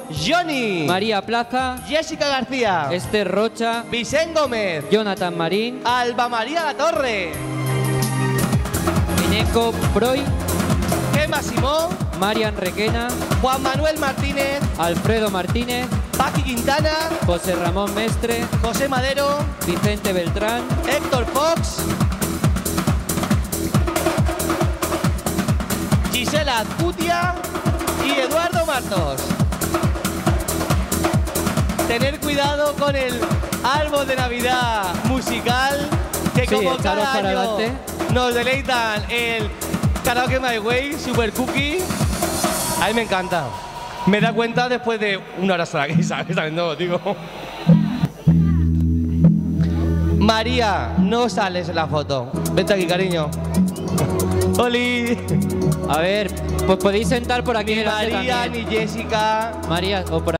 Johnny. María Plaza, Jessica García. Esther Rocha, Vicente Gómez. Jonathan Marín, Alba María La Torre. Mineco Proy, Gemma Simón. Marian Requena, Juan Manuel Martínez. Alfredo Martínez, Paqui Quintana. José Ramón Mestre, José Madero. Vicente Beltrán, Héctor Fox. Gisela Azcutia y Eduardo Martos. Tener cuidado con el árbol de Navidad musical que Sí, como echaros cada para año adelante. nos deleitan el Karaoke My Way, Super Cookie. A mí me encanta. Me da cuenta después de una hora estar aquí, ¿sabes? No, digo. María, no sales en la foto. Vente aquí, cariño. ¡Oli! A ver, pues podéis sentar por aquí Ni delante María también. ni Jessica. María, o por